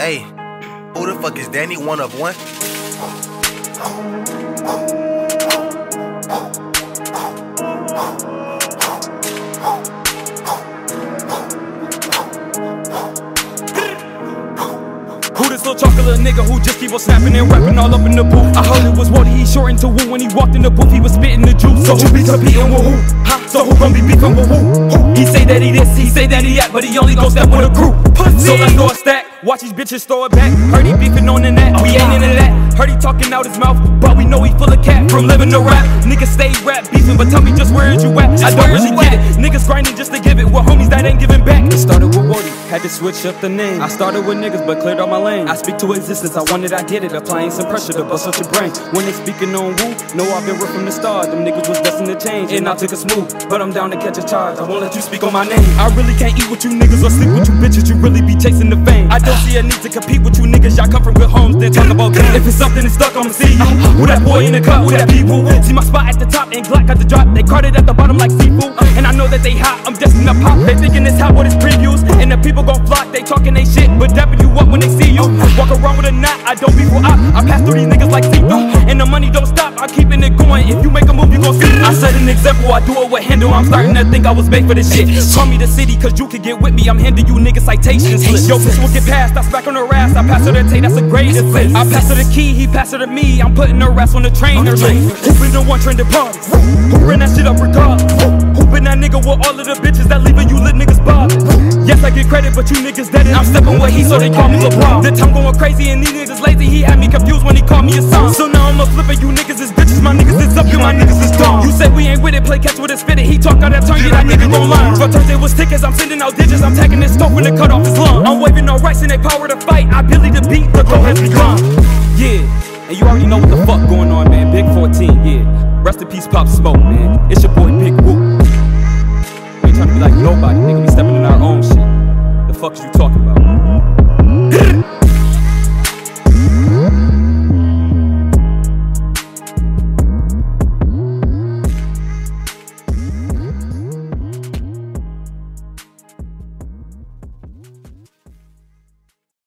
Hey, who the fuck is Danny 1 of 1? Who this little chocolate nigga who just keep on snapping and rapping all up in the booth? I heard it was Woody, he short into woo. When he walked in the booth, he was spitting the juice. So who be competing with who? Huh? So who gon' be beefing with who? He say that he this, he say that he that, but he only gon' step with a group. So let's throw a stack, watch these bitches throw it back. Heard he beefing on the net, we ain't into that. Heard he talking out his mouth, but we know he full of cat from living to rap. Niggas stay rap beefing, but tell me just where is you at? I don't really get it. Niggas grinding just to give it, with homies that ain't giving back. It started with Woody, had to switch up the name. I started with niggas, but cleared all my lane. I speak to existence, I want it, I get it. Applying some pressure to bust out your brain. When they speaking on woo, know I've been ripped from the start. Them niggas was destined to change, and I took a smooth. But I'm down to catch a charge, I won't let you speak on my name. I really can't eat with you niggas or sleep with you bitches. You really be chasing the fame. I don't see a need to compete with you niggas. Y'all come from good homes, then talk about game. If it's something that's stuck, I'ma see you. Who that boy in the cup, who that people? See my spot at the top and Glock got the drop. They caught it at the bottom like seafood. And I know that they hot, I'm destined to pop. They thinking it's hot, what it's previews. And the people gon' flock, they talking they shit, but dapping you up when they see you. Walk around with a knot, I don't be for op. I pass through these niggas like see-through. And the money don't stop, I'm keeping it going. If you make a move, you gon' see. I set an example, I do it with handle. I'm starting to think I was made for this shit. Call me the city, cause you can get with me. I'm handing you niggas citations. Yo, bitch will get past, I smack on her ass. I pass her the tape, that's a great assist. I pass her the key, he pass her to me. I'm putting her ass on the train. Who been the one trending parties? Who ran that shit up regardless? Who been that nigga with all of the bitches that leaving you lit niggas bothered? Yes, I get credit, but you niggas dead. I'm stepping with he, so they call me LeBron. The time going crazy and these niggas lazy. He had me confused when he called me a son. So now I'ma flip it, you niggas is bitches. My niggas is up, you my niggas is dumb. You say we ain't with it, play catch with it, spit it. He talk out that tongue, yeah, that nigga gon' line. For Thursday was tickets, I'm sending out digits. I'm tagging this stuff when they cut off his lung. I'm waving no rights and they power to fight. I Billy the beat, the glow has begun. Yeah, and you already know what the fuck going on, man. Big 14, yeah. Rest in peace, Pop Smoke, man. It's your boy Big Woo.